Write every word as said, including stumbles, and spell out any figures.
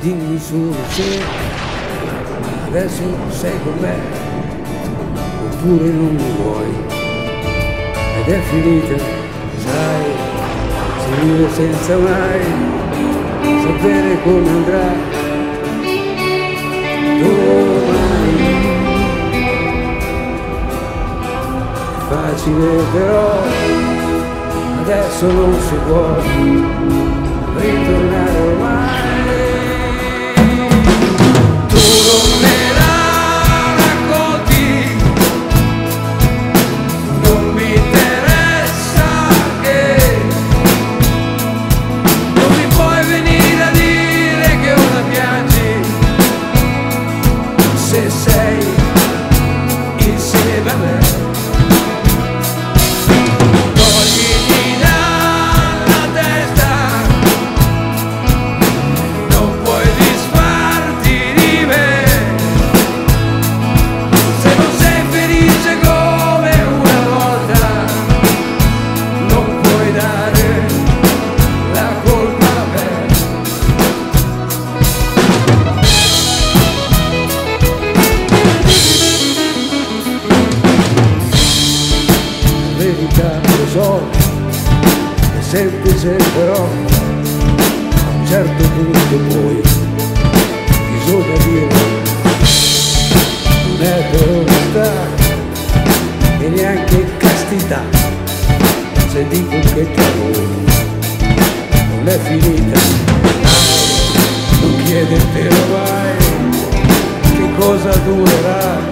dimmi solo se adesso sei con me oppure non mi vuoi, ed è finita, sai, si vive senza mai sapere come andrà domani. È facile però adesso non si può ritornare ormai. Se sei insieme a me, togliti dalla testa, non puoi disfarti di me. Se non sei felice come una volta, non puoi dare la colpa a me. Lo so, è semplice però a un certo punto poi bisogna dire non è per onestà e neanche castità se dico che tra noi non è finita. Non chiedertelo mai che cosa durerà.